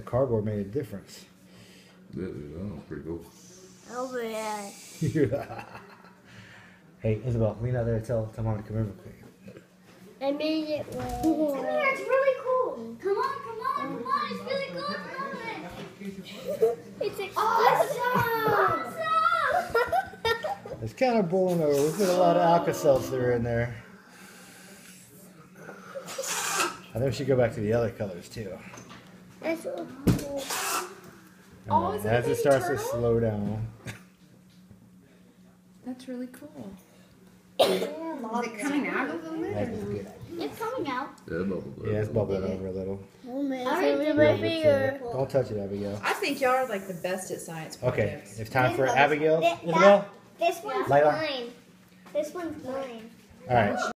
cardboard made a difference. Yeah, dude, that was pretty cool. Over there. Hey, Isabel, lean out there and tell Mom to come here real quick. I made it work. Come here, it's really cool. Come on, it's really cool. Come on. It's Awesome! It's kind of boiling over. We put a lot of Alka-Seltzer in there. I think we should go back to the other colors too. That's so cool. Oh, is that as a it baby starts to turtle? slow down. That's really cool. Is it coming out of the lid? That is good. It's coming out. Yeah, bubble. Yeah, it's bubbling over a little. Oh man, All it's right, over then my we'll finger. Don't touch it, Abigail. I think y'all are like the best at science Okay, projects. it's time for That- Abigail. that- Isabel? This one's Light on. mine. This one's mine. All right.